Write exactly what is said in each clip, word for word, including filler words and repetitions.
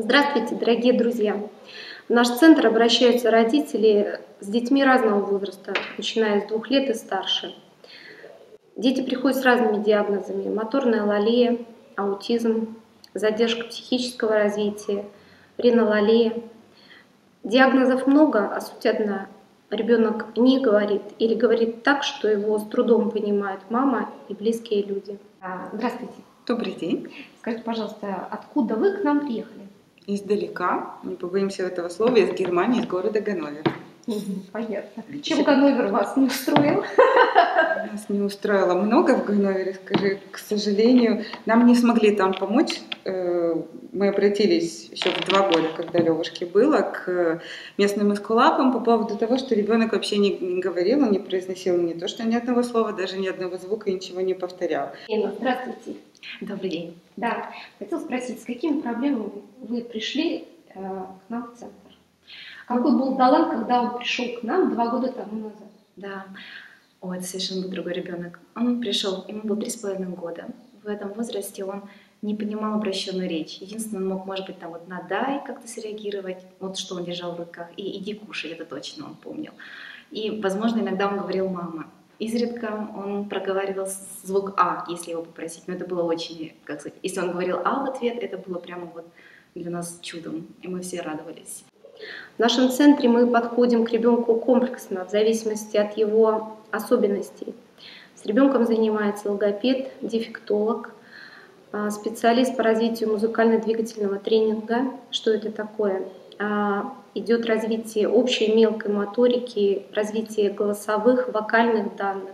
Здравствуйте, дорогие друзья! В наш центр обращаются родители с детьми разного возраста, начиная с двух лет и старше. Дети приходят с разными диагнозами: моторная лалия, аутизм, задержка психического развития, ринолалия. Диагнозов много, а суть одна. Ребенок не говорит или говорит так, что его с трудом понимают мама и близкие люди. Здравствуйте. Добрый день. Скажите, пожалуйста, откуда вы к нам приехали? Издалека, не побоимся этого слова, из Германии, из города Ганновер. Понятно. Чем Ганновер вас не устроил? Нас не устроило много в Ганновере, скажи. К сожалению, нам не смогли там помочь. Мы обратились еще в два года, когда Левушке было, к местным эскулапам по поводу того, что ребенок вообще не, не говорил, он не произносил не то, что ни одного слова, даже ни одного звука, ничего не повторял. Инна, здравствуйте. Добрый день. Да, хотела спросить, с какими проблемами вы пришли э, к нам в центр? Какой был Далан, когда он пришел к нам два года тому назад? Да, о, это совершенно был другой ребенок. Он пришел, ему было три с половиной года. В этом возрасте он не понимал обращенную речь. Единственное, он мог, может быть, там вот на «дай» как-то среагировать, вот что он держал в руках, и «иди кушай», это точно он помнил. И, возможно, иногда он говорил «мама». Изредка он проговаривал звук «а», если его попросить, но это было очень, как сказать, если он говорил «а» в ответ, это было прямо вот для нас чудом, и мы все радовались. В нашем центре мы подходим к ребенку комплексно, в зависимости от его особенностей. С ребенком занимается логопед, дефектолог, специалист по развитию музыкально-двигательного тренинга. Что это такое? Идет развитие общей мелкой моторики, развитие голосовых, вокальных данных.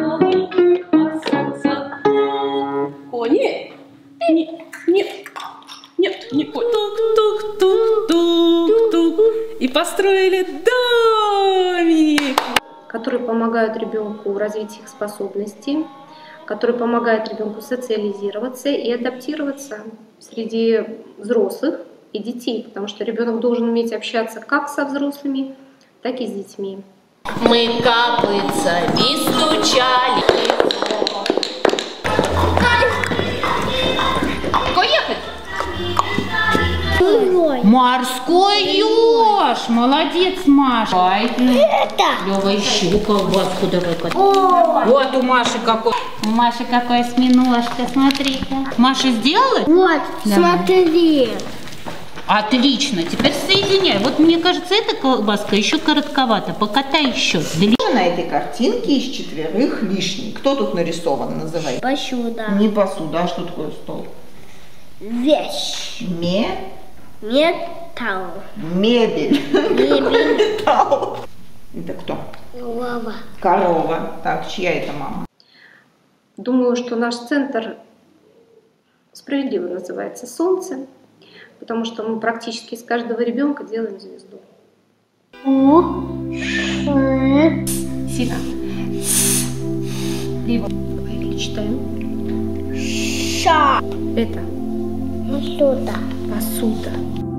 О, нет, нет, нет, нет, не понял. Тук-тук-тук-тук-тук. И построили домик. Которые помогают ребенку в развитии их способностей, которые помогают ребенку социализироваться и адаптироваться среди взрослых и детей, потому что ребенок должен уметь общаться как со взрослыми, так и с детьми. Мы капlicами стучали. Куда ехать? Морской еж! Молодец, Маша! Это! Лёва, еще колбаску давай-ка. Вот у Маши какой. У Маши какой осьминожка, смотри-ка. Маша сделала? Вот, давай. Смотри. Отлично, теперь соединяй. Вот мне кажется, эта колбаска еще коротковата. Покатай еще. На этой картинке из четверых лишний. Кто тут нарисован, называй? Посуда. Не посуда, а что такое стол? Вещь. Ме? Металл. Мебель. Мебель. Металл. Это кто? Корова. Корова. Так, чья это мама? Думаю, что наш центр справедливо называется «Солнце», потому что мы практически из каждого ребенка делаем звезду. У, Ш, Сина. Либо перечитаем. Ша. Это Посуда. посуда.